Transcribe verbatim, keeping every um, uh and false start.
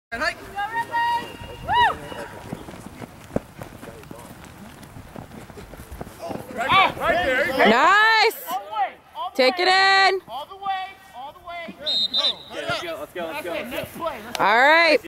Right there, right there. Nice! All the way, all the Take way. it in. All the way, all the way. Go. Okay, let's go, let's go, let's go. Okay, next play. Let's All right.